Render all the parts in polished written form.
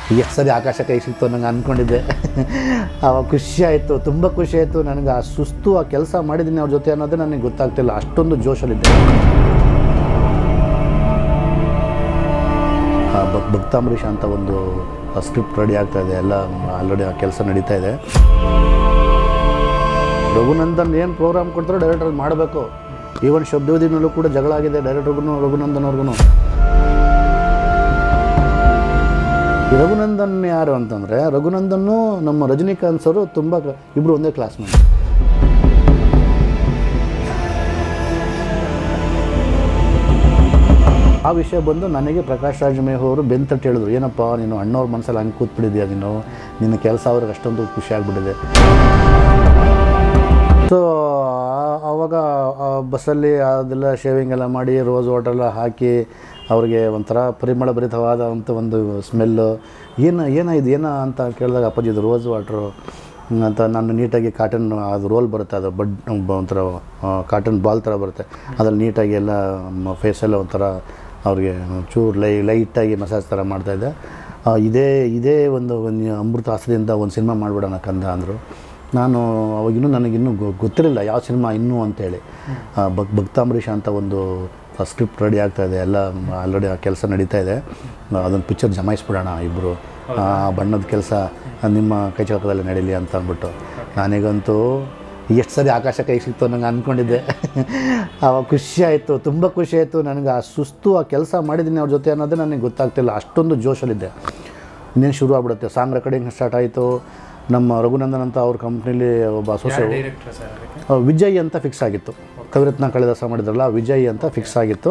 ಎಷ್ಟು ಸರಿ ಆಕಾಶ ಕೈ ಸಿಕ್ತು ನಂಗೆ ಅಂದ್ಕೊಂಡಿದ್ದೆ. ಆವಾಗ ಖುಷಿಯಾಯಿತು, ತುಂಬ ಖುಷಿಯಾಯಿತು ನನಗೆ. ಆ ಸುಸ್ತು ಆ ಕೆಲಸ ಮಾಡಿದ್ದೀನಿ ಅವ್ರ ಜೊತೆ ಅನ್ನೋದೇ ನನಗೆ ಗೊತ್ತಾಗ್ತಿಲ್ಲ, ಅಷ್ಟೊಂದು ಜೋಶಲ್ಲಿದ್ದೆ. ಭಕ್ತಾಂಬರೀಷ ಅಂತ ಒಂದು ಸ್ಕ್ರಿಪ್ಟ್ ರೆಡಿ ಆಗ್ತಾಯಿದೆ, ಎಲ್ಲ ಆಲ್ರೆಡಿ ಆ ಕೆಲಸ ನಡೀತಾ ಇದೆ. ರಘುನಂದನ್ ಏನು ಪ್ರೋಗ್ರಾಮ್ ಕೊಡ್ತಾರೋ ಡೈರೆಕ್ಟರ್ ಮಾಡಬೇಕು. ಈವನ್ ಶಬ್ದವದಿನಲ್ಲೂ ಕೂಡ ಜಗಳ ಆಗಿದೆ ಡೈರೆಕ್ಟರ್ಗೂ ರಘುನಂದನ್ ಅವ್ರಿಗೂ. ಈ ರಘುನಂದನ್ ಯಾರು ಅಂತಂದರೆ, ರಘುನಂದನ್ನು ನಮ್ಮ ರಜನಿಕಾಂತ್ ಸರು ತುಂಬ ಇಬ್ಬರು ಒಂದೇ ಕ್ಲಾಸ್ಮೇಟ್. ಆ ವಿಷಯ ಬಂದು ನನಗೆ ಪ್ರಕಾಶ್ ರಾಜ್ ಮೇಹು ಅವರು ಬೆಂತಟ್ಟು ಹೇಳಿದ್ರು, ಏನಪ್ಪ ನೀನು ಅಣ್ಣವ್ರ ಮನಸ್ಸಲ್ಲಿ ಹಂಗೆ ಕೂತ್ಬಿಟ್ಟಿದ್ಯಾ, ನಿನ್ನ ಕೆಲಸ ಅವ್ರಿಗೆ ಅಷ್ಟೊಂದು ಖುಷಿ ಆಗಿಬಿಟ್ಟಿದೆ. ಸೊ ಆವಾಗ ಬಸ್ಸಲ್ಲಿ ಅದೆಲ್ಲ ಶೇವಿಂಗ್ ಎಲ್ಲ ಮಾಡಿ ರೋಸ್ ವಾಟರೆಲ್ಲ ಹಾಕಿ ಅವ್ರಿಗೆ ಒಂಥರ ಪರಿಮಳ ಭರಿತವಾದಂಥ ಒಂದು ಸ್ಮೆಲ್ಲು. ಏನ ಅಂತ ಕೇಳಿದಾಗ ಅಪ್ಪಾಜಿ ಇದು ರೋಸ್ ವಾಟ್ರು ಅಂತ. ನಾನು ನೀಟಾಗಿ ಕಾಟನ್ ಅದು ರೋಲ್ ಬರುತ್ತೆ, ಅದು ಒಂಥರ ಕಾಟನ್ ಬಾಲ್ ಥರ ಬರುತ್ತೆ, ಅದ್ರಲ್ಲಿ ನೀಟಾಗಿ ಎಲ್ಲ ಫೇಸೆಲ್ಲ ಒಂಥರ ಅವ್ರಿಗೆ ಚೂರು ಲೈಟಾಗಿ ಮಸಾಜ್ ಥರ ಮಾಡ್ತಾಯಿದ್ದೆ. ಇದೇ ಒಂದು ಅಮೃತ ಹಾಸ್ಯದಿಂದ ಒಂದು ಸಿನಿಮಾ ಮಾಡಿಬಿಡೋಣ ಕಂದ ಅಂದರು. ನಾನು ಅವಾಗಿನ್ನೂ ನನಗಿನ್ನೂ ಗೊತ್ತಿರಲಿಲ್ಲ ಯಾವ ಸಿನಿಮಾ ಇನ್ನೂ ಅಂತೇಳಿ. ಭಕ್ತಾಂಬರೀಷ ಅಂತ ಒಂದು ಸ್ಕ್ರಿಪ್ಟ್ ರೆಡಿ ಆಗ್ತಾಯಿದೆ, ಎಲ್ಲ ಆಲ್ರೆಡಿ ಆ ಕೆಲಸ ನಡೀತಾ ಇದೆ. ಅದೊಂದು ಪಿಕ್ಚರ್ ಜಮಾಯಿಸ್ಬಿಡೋಣ ಇಬ್ಬರು, ಆ ಬಣ್ಣದ ಕೆಲಸ ನಿಮ್ಮ ಕೈ ಚೌಕದಲ್ಲಿ ನಡೀಲಿ ಅಂತ ಅಂದ್ಬಿಟ್ಟು. ನನಗಂತೂ ಎಷ್ಟು ಸರಿ ಆಕಾಶ ಕೈ ಸಿಕ್ತು ನಂಗೆ ಅಂದ್ಕೊಂಡಿದ್ದೆ. ಆವಾಗ ಖುಷಿಯಾಯಿತು, ತುಂಬ ಖುಷಿಯಾಯಿತು ನನಗೆ. ಆ ಸುಸ್ತು ಆ ಕೆಲಸ ಮಾಡಿದ್ದೀನಿ ಅವ್ರ ಜೊತೆ ಅನ್ನೋದೇ ನನಗೆ ಗೊತ್ತಾಗ್ತಿಲ್ಲ, ಅಷ್ಟೊಂದು ಜೋಶಲ್ಲಿದ್ದೆ. ಇನ್ನೇನು ಶುರು ಆಗ್ಬಿಡುತ್ತೆ, ಸಾಂಗ್ ರೆಕಾರ್ಡಿಂಗ್ ಸ್ಟಾರ್ಟ್ ಆಯಿತು. ನಮ್ಮ ರಘುನಂದನ್ ಅಂತ ಅವ್ರ ಕಂಪ್ನಿಲಿ ಒಬ್ಬ ಅಸೋಸಿಯೇಟ್ ವಿಜಯ್ ಅಂತ ಫಿಕ್ಸ್ ಆಗಿತ್ತು. ಕವಿರತ್ನ ಕಾಳಿದಾಸ ಮಾಡಿದ್ರಲ್ಲ ವಿಜಯ್ ಅಂತ ಫಿಕ್ಸ್ ಆಗಿತ್ತು.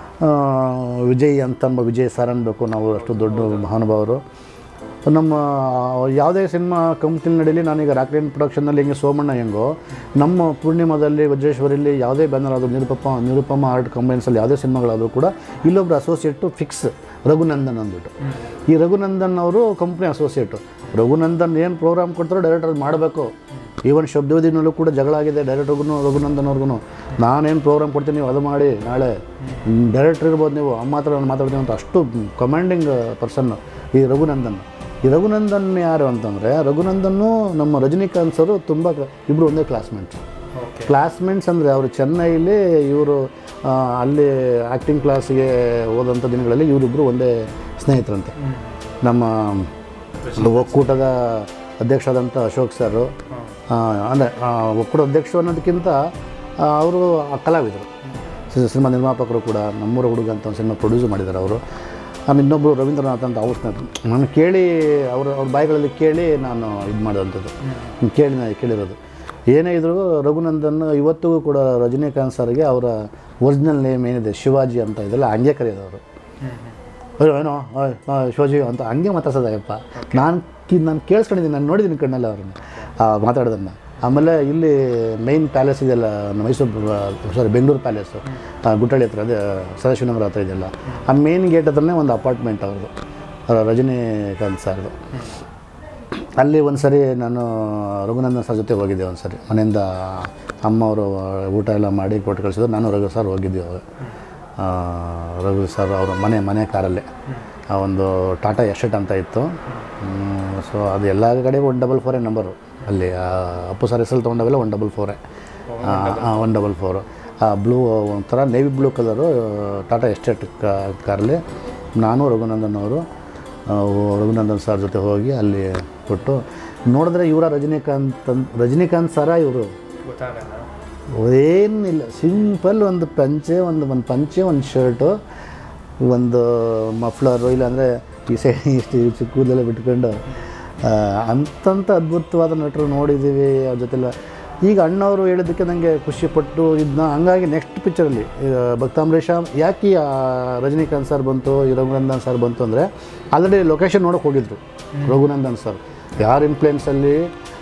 ವಿಜಯ್ ಅಂತಂಬ ವಿಜಯ್ ಸರ್ ಅನ್ಬೇಕು ನಾವು, ಅಷ್ಟು ದೊಡ್ಡ ಮಹಾನುಭಾವರು. ನಮ್ಮ ಯಾವುದೇ ಸಿನಿಮಾ ಕಂಪ್ನಿ ನಡೀಲಿ, ನಾನೀಗ ರಾಕ್ಲೈನ್ ಪ್ರೊಡಕ್ಷನ್ನಲ್ಲಿ ಹೆಂಗೆ ಸೋಮಣ್ಣ ಹೆಂಗೋ, ನಮ್ಮ ಪೂರ್ಣಿಮಾದಲ್ಲಿ ವಜ್ರೇಶ್ವರಿಲಿ ಯಾವುದೇ ಬ್ಯಾನರ್ ಆದರೂ ನಿರುಪಮ ಆರ್ಟ್ ಕಂಬೈನ್ಸಲ್ಲಿ ಯಾವುದೇ ಸಿನಿಮಾಗಳಾದರೂ ಕೂಡ ಇಲ್ಲೊಬ್ಬರು ಅಸೋಸಿಯೇಟು ಫಿಕ್ಸ್ ರಘುನಂದನ್ ಅಂದ್ಬಿಟ್ಟು. ಈ ರಘುನಂದನ್ ಅವರು ಕಂಪ್ನಿ ಅಸೋಸಿಯೇಟು. ರಘುನಂದನ್ ಏನು ಪ್ರೋಗ್ರಾಮ್ ಕೊಡ್ತಾರೋ ಡೈರೆಕ್ಟರ್ ಮಾಡಬೇಕು. ಈವನ್ ಶಬ್ದವದಿನಲ್ಲೂ ಕೂಡ ಜಗಳ ಆಗಿದೆ ಡೈರೆಕ್ಟರ್ಗೂ ರಘುನಂದನ್ ಅವ್ರಿಗೂ. ನಾನೇನು ಪ್ರೋಗ್ರಾಮ್ ಕೊಡ್ತೀನಿ ನೀವು ಅದು ಮಾಡಿ, ನಾಳೆ ಡೈರೆಕ್ಟ್ರ್ ಇರ್ಬೋದು ನೀವು ಮಾತ್ರ ನಾನು ಮಾತಾಡ್ತೀನಿ ಅಂತ ಅಷ್ಟು ಕಮಾಂಡಿಂಗ್ ಪರ್ಸನ್ನು ಈ ರಘುನಂದನ್. ಈ ರಘುನಂದನ್ ಯಾರು ಅಂತಂದರೆ, ರಘುನಂದನ್ನು ನಮ್ಮ ರಜನಿಕಾಂತ್ ಸರು ತುಂಬ ಇಬ್ಬರು ಒಂದೇ ಕ್ಲಾಸ್ಮೇಟ್ಸ್ ಅಂದರೆ ಅವರು ಚೆನ್ನೈಲಿ ಇವರು ಅಲ್ಲಿ ಆ್ಯಕ್ಟಿಂಗ್ ಕ್ಲಾಸಿಗೆ ಹೋದಂಥ ದಿನಗಳಲ್ಲಿ ಇವರಿಬ್ಬರು ಒಂದೇ ಸ್ನೇಹಿತರಂತೆ. ನಮ್ಮ ಒಕ್ಕೂಟದ ಅಧ್ಯಕ್ಷರಾದಂಥ ಅಶೋಕ್ ಸರು, ಅಂದರೆ ಒಕ್ಕೂಟ ಅಧ್ಯಕ್ಷರು ಅನ್ನೋದಕ್ಕಿಂತ ಅವರು ಕಲಾವಿದರು, ಸಿನಿಮಾ ನಿರ್ಮಾಪಕರು ಕೂಡ. ನಮ್ಮೂರ ಹುಡುಗ ಅಂತ ಒಂದು ಸಿನಿಮಾ ಪ್ರೊಡ್ಯೂಸ್ ಮಾಡಿದ್ದಾರೆ ಅವರು. ಇನ್ನೊಬ್ಬರು ರವೀಂದ್ರನಾಥ್ ಅಂತ ಅವ್ರ ಸ್ನೇಹಿತರು. ನಾನು ಕೇಳಿ ಅವ್ರ ಬಾಯಿಗಳಲ್ಲಿ ಕೇಳಿ ನಾನು ಇದು ಮಾಡೋವಂಥದ್ದು, ಕೇಳಿರೋದು. ಏನೇ ಇದ್ರೂ ರಘುನಂದನ್ ಇವತ್ತಿಗೂ ಕೂಡ ರಜನಿಕಾಂತ್ ಸರ್ಗೆ ಅವರ ಒರಿಜಿನಲ್ ನೇಮ್ ಏನಿದೆ ಶಿವಾಜಿ ಅಂತ ಇದೆಲ್ಲ ಹಂಗೆ ಕರೆಯೋದವರು. ಏನೋ ಶಿವಾಜಿ ಅಂತ ಹಂಗೆ ಮಾತಾಡ್ಸೋದಪ್ಪ. ನಾನು ಕೇಳಿಸ್ಕೊಂಡಿದ್ದೀನಿ, ನಾನು ನೋಡಿದ್ದೀನಿ ಕಣ್ಣಲ್ಲಿ ಅವ್ರನ್ನ ಮಾತಾಡೋದನ್ನು. ಆಮೇಲೆ ಇಲ್ಲಿ ಮೈನ್ ಪ್ಯಾಲೇಸ್ ಇದೆಯಲ್ಲ ಬೆಂಗಳೂರು ಪ್ಯಾಲೇಸು, ಗುಟ್ಟಳ್ಳಿ ಹತ್ರ, ಅದೇ ಸದಾಶಿವನಗರ ಹತ್ರ ಇದೆಯಲ್ಲ, ಆ ಮೇನ್ ಗೇಟ್ ಹತ್ರನೇ ಒಂದು ಅಪಾರ್ಟ್ಮೆಂಟ್ ಅವ್ರದ್ದು, ರಜನಿಕಾಂತ್ ಸರ್ದು. ಅಲ್ಲಿ ಒಂದು ಸರಿ ನಾನು ರಘುನಂದನ್ ಸರ್ ಜೊತೆ ಹೋಗಿದ್ದೆ. ಒಂದು ಸರಿ ಮನೆಯಿಂದ ಅಮ್ಮ ಅವರು ಊಟ ಎಲ್ಲ ಮಾಡಿ ಕೊಟ್ಟು ಕಳಿಸಿದ್ರು. ನಾನು ರಘು ಸರ್ ಹೋಗಿದ್ದೆ ಅವಾಗ. ರಘು ಸರ್ ಅವರ ಮನೆ ಕಾರಲ್ಲೇ ಒಂದು ಟಾಟಾ ಎಸ್ಟೇಟ್ ಅಂತ ಇತ್ತು. ಸೊ ಅದು ಎಲ್ಲ ಕಡೆ 144 ನಂಬರು. ಅಲ್ಲಿ ಅಪ್ಪು ಸರ್ ಹೆಸರು ತೊಗೊಂಡಾಗೆಲ್ಲ 144 144 ಬ್ಲೂ ಒಂಥರ navy blue colour Tata Estate ಕಾರಲ್ಲಿ ನಾನು ರಘುನಂದನ್ ಸರ್ ಜೊತೆ ಹೋಗಿ ಅಲ್ಲಿ ಕೊಟ್ಟು ನೋಡಿದ್ರೆ ಇವರ ರಜನಿಕಾಂತ್ ಸರ ಇವರು ಏನಿಲ್ಲ, ಸಿಂಪಲ್ ಒಂದು ಪಂಚೆ ಒಂದು ಶರ್ಟು, ಒಂದು ಮಫ್ಲರು, ಇಲ್ಲಾಂದರೆ ಈ ಸೈಡ್ ಇಷ್ಟು ಕೂದಲೆಲ್ಲ ಬಿಟ್ಕೊಂಡು ಅಂತಂಥ ಅದ್ಭುತವಾದ ನಟರು ನೋಡಿದ್ದೀವಿ ಅವ್ರ ಜೊತೆಲ್ಲ. ಈಗ ಅಣ್ಣವರು ಹೇಳಿದ್ದಕ್ಕೆ ನನಗೆ ಖುಷಿಪಟ್ಟು ಇದನ್ನ ಹಂಗಾಗಿ ನೆಕ್ಸ್ಟ್ ಪಿಕ್ಚರಲ್ಲಿ ಭಕ್ತಾಂಬರೀಷ ಯಾಕೆ ರಜನಿಕಾಂತ್ ಸರ್ ಬಂತು, ಈ ರಘುನಂದನ್ ಸರ್ ಬಂತು ಅಂದರೆ ಆಲ್ರೆಡಿ ಲೊಕೇಶನ್ ನೋಡೋಕೆ ಹೋಗಿದ್ರು ರಘುನಂದನ್ ಸರ್. ಯಾರ ಇನ್ಫ್ಲುಯೆನ್ಸಲ್ಲಿ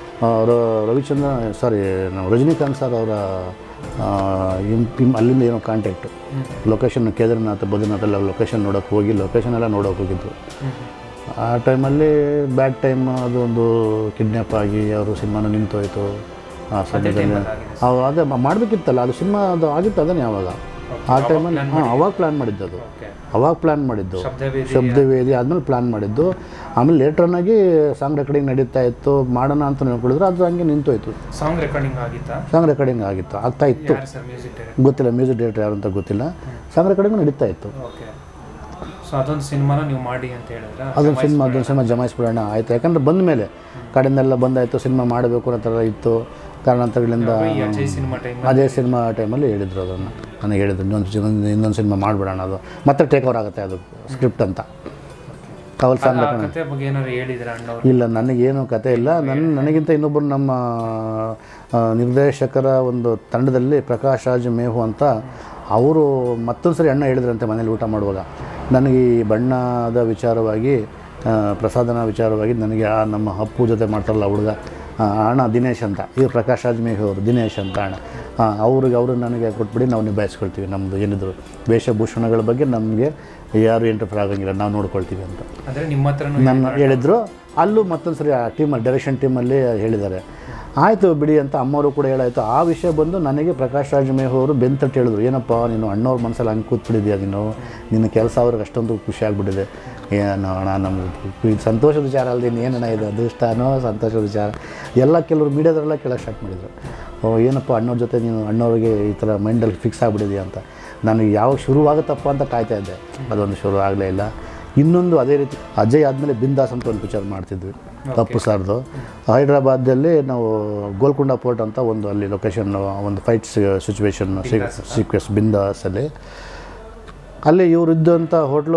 ರಜನಿಕಾಂತ್ ಸರ್ ಅವರ ಅಲ್ಲಿಂದ ಏನೋ ಕಾಂಟ್ಯಾಕ್ಟು, ಲೊಕೇಶನ್ ಕೇದಾರ್ನಾಥ್ ಬದ್ರಿನಾಥ್ ಎಲ್ಲ ಲೊಕೇಶನ್ ನೋಡೋಕೆ ಹೋಗಿ ಲೊಕೇಶನ್ ಎಲ್ಲ ನೋಡೋಕೆ ಹೋಗಿದ್ರು. ಆ ಟೈಮಲ್ಲಿ ಬ್ಯಾಡ್ ಟೈಮ್, ಅದೊಂದು ಕಿಡ್ನ್ಯಾಪ್ ಆಗಿ ಅವರು ಸಿನಿಮಾನ ನಿಂತೋಯ್ತು. ಆ ಸಮಯದಲ್ಲಿ ಅದೇ ಮಾಡಬೇಕಿತ್ತಲ್ಲ, ಅದು ಸಿನಿಮಾ ಅದು ಆಗಿತ್ತು ಅದನ್ನೇ ಯಾವಾಗ ಆ ಟೈಮಲ್ಲಿ ಅವಾಗ ಪ್ಲ್ಯಾನ್ ಮಾಡಿದ್ದು ಅದು, ಅವಾಗ ಪ್ಲ್ಯಾನ್ ಮಾಡಿದ್ದು. ಶಬ್ದವೇದಿ ಆದಮೇಲೆ ಪ್ಲ್ಯಾನ್ ಮಾಡಿದ್ದು. ಆಮೇಲೆ ಲೇಟ್ರನ್ನಾಗಿ ಸಾಂಗ್ ರೆಕಾರ್ಡಿಂಗ್ ನಡೀತಾ ಇತ್ತು, ಮಾಡೋಣ ಅಂತ ನೋಡಿದ್ರೆ ಅದು ಹಂಗೆ ನಿಂತೋಯ್ತು. ಸಾಂಗ್ ರೆಕಾರ್ಡಿಂಗ್ ಆಗಿತ್ತು, ಆಗ್ತಾ ಇತ್ತು, ಗೊತ್ತಿಲ್ಲ ಮ್ಯೂಸಿಕ್ ಡೈರೆಕ್ಟರ್ ಯಾರು ಅಂತ ಗೊತ್ತಿಲ್ಲ. ಸಾಂಗ್ ರೆಕಾರ್ಡಿಂಗ್ ನಡೀತಾ ಇತ್ತು. ಅದೊಂದು ಸಿನಿಮಾನ ನೀವು ಮಾಡಿ ಅಂತ ಹೇಳಿದ್ರೆ ಅದೊಂದು ಸಿನಿಮಾ ಜಮಾಯಿಸ್ಬಿಡೋಣ ಆಯಿತು. ಯಾಕಂದರೆ ಬಂದ ಮೇಲೆ ಕಡೆಯಿಂದೆಲ್ಲ ಬಂದಾಯಿತು, ಸಿನಿಮಾ ಮಾಡಬೇಕು ಅನ್ನೋ ಥರ ಇತ್ತು. ಕಾರಣಾಂತರಗಳಿಂದ ಅದೇ ಸಿನಿಮಾ ಟೈಮಲ್ಲಿ ಹೇಳಿದರು, ಅದನ್ನು ನನಗೆ ಹೇಳಿದ್ರು ಇನ್ನೊಂದು ಸಿನಿಮಾ ಮಾಡಿಬಿಡೋಣ, ಅದು ಮತ್ತೆ ಟೇಕ್ ಓವರ್ ಆಗುತ್ತೆ ಅದು ಸ್ಕ್ರಿಪ್ಟ್ ಅಂತ. ಕವಲ್ ಸಾಂಗ್ ಇಲ್ಲ, ನನಗೇನು ಕತೆ ಇಲ್ಲ. ನನಗಿಂತ ಇನ್ನೊಬ್ಬರು ನಮ್ಮ ನಿರ್ದೇಶಕರ ಒಂದು ತಂಡದಲ್ಲಿ ಪ್ರಕಾಶ್ ರಾಜ್ ಮೇಹು ಅಂತ, ಅವರು ಮತ್ತೊಂದು ಸರಿ ಅಣ್ಣ ಹೇಳಿದ್ರಂತೆ ಮನೇಲಿ ಊಟ ಮಾಡುವಾಗ, ನನಗೆ ಈ ಬಣ್ಣದ ವಿಚಾರವಾಗಿ ಪ್ರಸಾದನ ವಿಚಾರವಾಗಿ ನನಗೆ ನಮ್ಮ ಅಪ್ಪು ಜೊತೆ ಮಾಡ್ತಾರಲ್ಲ ಹುಡುಗ ಅಣ್ಣ ದಿನೇಶ್ ಅಂತ, ಇವ್ರು ಪ್ರಕಾಶ್ ರಾಜ್ ಮೇಹು ಅವರು ದಿನೇಶ್ ಅಂತ ಅಣ್ಣ, ಅವರು ನನಗೆ ಕೊಟ್ಬಿಡಿ, ನಾವು ನಿಭಾಯಿಸ್ಕೊಳ್ತೀವಿ, ನಮ್ಮದು ಏನಿದ್ರು ವೇಷಭೂಷಣಗಳ ಬಗ್ಗೆ ನಮಗೆ ಯಾರು ಎಂಟರ್ಫರ್ ಆಗಂಗಿಲ್ಲ, ನಾವು ನೋಡ್ಕೊಳ್ತೀವಿ ಅಂತ ನನ್ನ ಹೇಳಿದರು. ಅಲ್ಲೂ ಮತ್ತೊಂದು ಸರಿ ಆ ಟೀಮಲ್ಲಿ ಡೈರೆಕ್ಷನ್ ಟೀಮಲ್ಲಿ ಹೇಳಿದ್ದಾರೆ. ಆಯಿತು ಬಿಡಿ ಅಂತ ಅಮ್ಮವರು ಕೂಡ ಹೇಳಾಯಿತು. ಆ ವಿಷಯ ಬಂದು ನನಗೆ ಪ್ರಕಾಶ್ ರಾಜ್ ಮೇಹು ಅವರು ಬೆಂತಟ್ಟು ಹೇಳಿದ್ರು, ಏನಪ್ಪ ನೀನು ಅಣ್ಣವ್ರ ಮನಸ್ಸಲ್ಲಿ ಹಂಗೆ ಕೂತ್ಬಿಟ್ಟಿದ್ಯಾ, ನಿನ್ನ ಕೆಲಸ ಅವ್ರಿಗೆ ಅಷ್ಟೊಂದು ಖುಷಿ ಆಗಿಬಿಟ್ಟಿದೆ. ಏನೋ ಅಣ್ಣ ನಮ್ಗೆ ಸಂತೋಷದ ವಿಚಾರ ಅಲ್ಲದೆ ಏನಣ್ಣ ಇದು ಅದೃಷ್ಟನೋ ಸಂತೋಷದ ವಿಚಾರ. ಎಲ್ಲ ಕೆಲವರು ಮೀಡಿಯಾದವರೆಲ್ಲ ಕೇಳೋಕ್ಕೆ ಸ್ಟಾರ್ಟ್ ಮಾಡಿದರು, ಏನಪ್ಪ ಅಣ್ಣವ್ರ ಜೊತೆ ನೀನು ಅಣ್ಣವ್ರಿಗೆ ಈ ಥರ ಮೈಂಡಲ್ಲಿ ಫಿಕ್ಸ್ ಆಗಿಬಿಟ್ಟಿದೆಯಾ ಅಂತ. ನನಗೆ ಯಾವಾಗ ಶುರುವಾಗುತ್ತಪ್ಪ ಅಂತ ಕಾಯ್ತಾ ಇದ್ದೆ, ಅದೊಂದು ಶುರು ಆಗಲೇ ಇಲ್ಲ. ಇನ್ನೊಂದು ಅದೇ ರೀತಿ ಅಜಯ್ ಆದಮೇಲೆ ಬಿಂದಾಸ್ ಅಂತ ಒಂದು ಪಿಕ್ಚರ್ ಮಾಡ್ತಿದ್ವಿ ಅಪ್ಪು ಸಾರ್ದು. ಹೈದ್ರಾಬಾದಲ್ಲಿ ನಾವು ಗೋಲ್ಕೊಂಡ ಪೋರ್ಟ್ ಅಂತ ಒಂದು ಅಲ್ಲಿ ಲೊಕೇಶನ್, ಒಂದು ಫೈಟ್ ಸಿಚುವೇಶನ್ ಸೀಕ್ವೆನ್ಸ್ ಬಿಂದಾಸಲ್ಲಿ. ಅಲ್ಲಿ ಇವರು ಇದ್ದಂಥ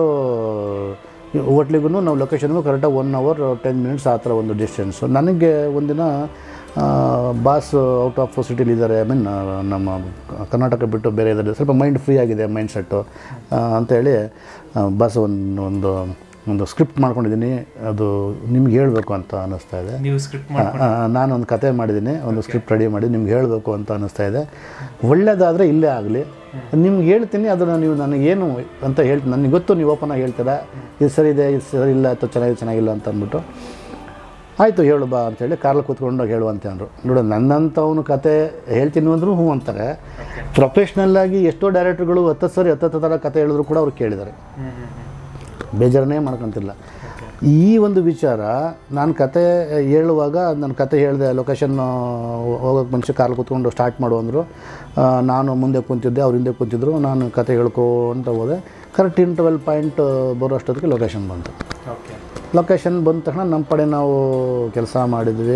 ಹೋಟ್ಲಿಗೂ ನಾವು ಲೊಕೇಶನ್ಗೂ ಕರೆಕ್ಟಾಗಿ 1 hour 10 minutes ಆ ಥರ ಒಂದು ಡಿಸ್ಟೆನ್ಸು. ನನಗೆ ಒಂದಿನ ಬಾಸ್ ಔಟ್ ಆಫ್ ಸಿಟಿಲಿದ್ದಾರೆ, ಐ ಮೀನ್ ನಮ್ಮ ಕರ್ನಾಟಕ ಬಿಟ್ಟು ಬೇರೆ ಇದ್ದಾರೆ, ಸ್ವಲ್ಪ ಮೈಂಡ್ ಫ್ರೀ ಆಗಿದೆ ಮೈಂಡ್ ಸೆಟ್ಟು ಅಂತೇಳಿ ಬಾಸ್ ಒಂದು ಸ್ಕ್ರಿಪ್ಟ್ ಮಾಡ್ಕೊಂಡಿದ್ದೀನಿ, ಅದು ನಿಮ್ಗೆ ಹೇಳಬೇಕು ಅಂತ ಅನ್ನಿಸ್ತಾ ಇದೆ. ನಾನೊಂದು ಕತೆ ಮಾಡಿದ್ದೀನಿ, ಒಂದು ಸ್ಕ್ರಿಪ್ಟ್ ರೆಡಿ ಮಾಡಿ ನಿಮ್ಗೆ ಹೇಳಬೇಕು ಅಂತ ಅನ್ನಿಸ್ತಾ ಇದೆ. ಒಳ್ಳೆಯದಾದರೆ ಇಲ್ಲೇ ಆಗಲಿ, ನಿಮ್ಗೆ ಹೇಳ್ತೀನಿ, ಅದನ್ನು ನೀವು ನನಗೇನು ಅಂತ ಹೇಳ್ತೀನಿ, ನನಗೆ ಗೊತ್ತು ನೀವು ಓಪನಾಗಿ ಹೇಳ್ತೀರಾ, ಇದು ಸರಿ ಇದೆ, ಇದು ಸರಿ ಇಲ್ಲ, ಅಥವಾ ಚೆನ್ನಾಗಿಲ್ಲ ಅಂತ ಅಂದ್ಬಿಟ್ಟು, ಆಯಿತು ಹೇಳು ಬಾ ಅಂತೇಳಿ ಕಾರಲ್ಲಿ ಕೂತ್ಕೊಂಡು ಹೇಳುವಂತೆ ಅಂದರು. ನೋಡು ನನ್ನಂಥವನು ಕತೆ ಹೇಳ್ತೀನಿ ಅಂದರೂ ಹ್ಞೂ ಅಂತಾರೆ. ಪ್ರೊಫೆಷ್ನಲ್ಲಾಗಿ ಎಷ್ಟೋ ಡೈರೆಕ್ಟ್ರುಗಳು 10 ಸರಿ 10 ಥರ ಕತೆ ಹೇಳಿದ್ರು ಕೂಡ ಅವ್ರು ಕೇಳಿದ್ದಾರೆ, ಬೇಜಾರನ್ನೇ ಮಾಡ್ಕೊತಿಲ್ಲ. ಈ ಒಂದು ವಿಚಾರ ನಾನು ಕತೆ ಹೇಳುವಾಗ, ನಾನು ಕತೆ ಹೇಳಿದೆ, ಲೊಕೇಶನ್ ಹೋಗೋಕ್ಕೆ ಮುಂಚೆ ಕಾರಲ್ಲಿ ಕೂತ್ಕೊಂಡು ಸ್ಟಾರ್ಟ್ ಮಾಡು ಅಂದರು. ನಾನು ಮುಂದೆ ಕೂತಿದ್ದೆ, ಅವ್ರು ಹಿಂದೆ ಕೂತಿದ್ರು, ನಾನು ಕತೆ ಹೇಳ್ಕೊಂತ ಹೋದೆ. ಕರೆಕ್ಟ್ ಇಂಟರ್ವೆಲ್ ಪಾಯಿಂಟ್ ಬರೋ ಅಷ್ಟೊತ್ತಿಗೆ ಲೊಕೇಶನ್ ಬಂತು. ಲೊಕೇಶನ್ ಬಂದ ತಕ್ಷಣ ನಮ್ಮ ಪಡೆ ನಾವು ಕೆಲಸ ಮಾಡಿದ್ವಿ.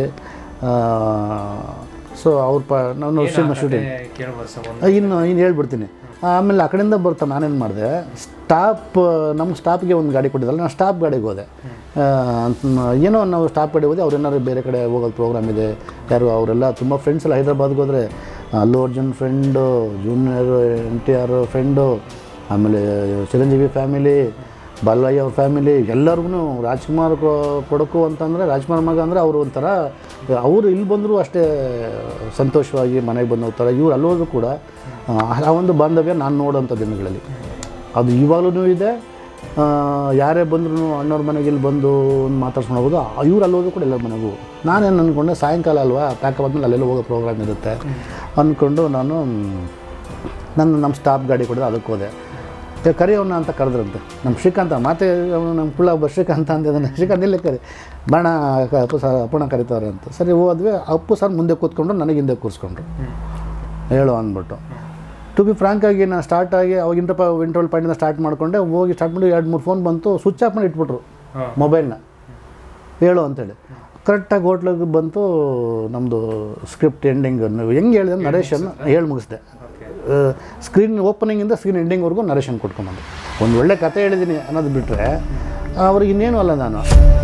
ಸೊ ನಾವು ಸಿನಿಮಾ ಶೂಟಿಂಗ್ ಇನ್ನು ಹೇಳ್ಬಿಡ್ತೀನಿ. ಆಮೇಲೆ ಆ ಕಡೆಯಿಂದ ಬರ್ತಾ ನಾನೇನು ಮಾಡಿದೆ, ನಮ್ಮ ಸ್ಟಾಪ್ಗೆ ಒಂದು ಗಾಡಿ ಕೊಟ್ಟಿದ್ದಲ್ಲ, ನಾನು ಸ್ಟಾಪ್ ಗಾಡಿಗೆ ಹೋದೆ. ಏನೋ ನಾವು ಸ್ಟಾಪ್ ಗಾಡಿಗೆ ಹೋದೆ, ಅವ್ರೇನಾದ್ರು ಬೇರೆ ಕಡೆ ಹೋಗೋದು ಪ್ರೋಗ್ರಾಮ್ ಇದೆ, ಯಾರು ಅವರೆಲ್ಲ ತುಂಬ ಫ್ರೆಂಡ್ಸ್ ಎಲ್ಲ ಹೈದ್ರಾಬಾದ್ಗೆ ಹೋದರೆ, Allu Arjun friend, junior NTR friend, ಆಮೇಲೆ ಚಿರಂಜೀವಿ ಫ್ಯಾಮಿಲಿ, ಬಾಲಯ್ಯ ಅವ್ರ ಫ್ಯಾಮಿಲಿ, ಎಲ್ಲರಿಗೂ ರಾಜ್ಕುಮಾರ್ ಕೊಡಕು ಅಂತಂದರೆ ರಾಜ್ಕುಮಾರ್ ಮಗ ಅಂದರೆ ಅವರು ಒಂಥರ, ಅವರು ಇಲ್ಲಿ ಬಂದರೂ ಅಷ್ಟೇ ಸಂತೋಷವಾಗಿ ಮನೆಗೆ ಬಂದು ಹೋಗ್ತಾರೆ. ಇವ್ರು ಅಲ್ಲೋದ್ರು ಕೂಡ ಆ ಒಂದು ಬಾಂಧವ್ಯ ನಾನು ನೋಡೋಂಥ ದಿನಗಳಲ್ಲಿ ಅದು ಇವಾಗಲೂ ಇದೆ. ಯಾರೇ ಬಂದರೂ ಅಣ್ಣವ್ರ ಮನೆಗೆ ಇಲ್ಲಿ ಬಂದು ಒಂದು ಮಾತಾಡ್ಸ್ಕೊಂಡು ಹೋಗೋದು, ಇವ್ರು ಅಲ್ಲೋದ್ರು ಕೂಡ ಎಲ್ಲರ ಮನೆಗೂ. ನಾನೇನು ಅಂದ್ಕೊಂಡೆ, ಸಾಯಂಕಾಲ ಅಲ್ವಾ ಪ್ಯಾಕಪ್ ಆದಮೇಲೆ ಅಲ್ಲೆಲ್ಲ ಹೋಗೋ ಪ್ರೋಗ್ರಾಮ್ ಇರುತ್ತೆ ಅಂದ್ಕೊಂಡು ನಾನು ನಮ್ಮ ಸ್ಟಾಪ್ ಗಾಡಿ ಕೊಡಿದ್ರೆ ಅದಕ್ಕೆ ಹೋದೆ. ಕರಿಯವನ್ನ ಅಂತ ಕರೆದ್ರಂತೆ, ನಮ್ಮ ಶ್ರೀಕಾಂತ ಮಾತೆ ನಮ್ಮ ಕುಳ್ಳ ಶ್ರೀಕಾಂತ ಅಂತಿದ್ದಾನೆ, ಶ್ರೀಕಾಂತ್ ಇಲ್ಲೇ ಕರಿ ಬಾಣ ಅಪ್ಪಣ ಕರಿತವ್ರೆ ಅಂತ. ಸರಿ ಹೋದ್ವಿ. ಅಪ್ಪು ಸರ್ ಮುಂದೆ ಕೂತ್ಕೊಂಡ್ರು, ನನಗೆ ಹಿಂದೆ ಕೂರಿಸ್ಕೊಂಡ್ರು, ಹೇಳು ಅಂದ್ಬಿಟ್ಟು. ಟು ಬಿ ಫ್ರಾಂಕಾಗಿ ನಾನು ಸ್ಟಾರ್ಟ್ ಆಗಿ ಅವಾಗ ಇಂಟರ್ವಲ್ ಪಾಯಿಂಟಿಂದ ಸ್ಟಾರ್ಟ್ ಮಾಡಿಕೊಂಡೆ. ಹೋಗಿ ಸ್ಟಾರ್ಟ್ ಮಾಡಿ 2-3 ಫೋನ್ ಬಂತು, ಸ್ವಿಚ್ ಆಫ್ ಮಾಡಿ ಇಟ್ಬಿಟ್ರು ಮೊಬೈಲ್ನ, ಹೇಳು ಅಂತೇಳಿ. ಕರೆಕ್ಟಾಗಿ ಹೋಟ್ಲಿಗೆ ಬಂತು ನಮ್ಮದು ಸ್ಕ್ರಿಪ್ಟ್ ಎಂಡಿಂಗ್. ಹೆಂಗೆ ಹೇಳಿದೆ ನರೇಶನ್ ಹೇಳಿ ಮುಗಿಸ್ದೆ. ಸ್ಕ್ರೀನ್ ಓಪನಿಂಗಿಂದ ಸ್ಕ್ರೀನ್ ಎಂಡಿಂಗ್ವರೆಗೂ ನರೇಶನ್ ಕೊಟ್ಕೊಂಬಂದು ಒಂದು ಒಳ್ಳೆ ಕತೆ ಹೇಳಿದ್ದೀನಿ ಅನ್ನೋದು ಬಿಟ್ಟರೆ ಅವ್ರಿಗೆ ಇನ್ನೇನು ಅಲ್ಲ. ನಾನು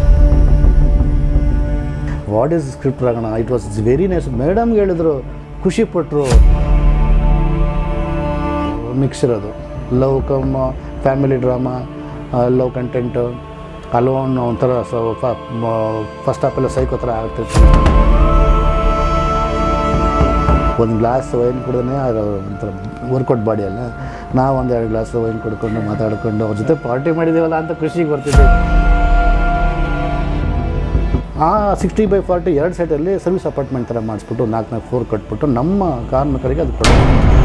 ವಾಟ್ ಈಸ್ ಸ್ಕ್ರಿಪ್ಟ್ ರಾಗಣ, ಇಟ್ ವಾಸ್ ವೆರಿ ನೈಸ್. ಮೇಡಮ್ಗೆ ಹೇಳಿದ್ರು, ಖುಷಿಪಟ್ಟರು. ಮಿಕ್ಸ್ ಇರೋದು love cum family drama, love content, alone ಒಂಥರ ಫಸ್ಟ್ ಹಾಫೆಲ್ಲ ಸೈಕೋ ಥರ ಆಗ್ತಿತ್ತು. ಒಂದು ಗ್ಲಾಸ್ ವೈನ್ ಕುಡಿದ್ರೆ ಒಂಥರ ವರ್ಕೌಟ್ ಬಾಡಿ ಅಲ್ಲ. ನಾವು 1-2 ಗ್ಲಾಸ್ ವೈನ್ ಕುಡ್ಕೊಂಡು ಮಾತಾಡ್ಕೊಂಡು ಅವ್ರ ಜೊತೆ ಪಾರ್ಟಿ ಮಾಡಿದ್ದೀವಲ್ಲ ಅಂತ ಖುಷಿಗೆ ಬರ್ತಿದ್ದೆ. ಆ 60/40 2 ಸೈಟಲ್ಲಿ ಸರ್ವಿಸ್ ಅಪಾರ್ಟ್ಮೆಂಟ್ ಥರ ಮಾಡಿಸ್ಬಿಟ್ಟು 4 ಫ್ಲೋರ್ ಕಟ್ಬಿಟ್ಟು ನಮ್ಮ ಕಾರ್ಮಿಕರಿಗೆ ಅದು ಕೊಡೋದು.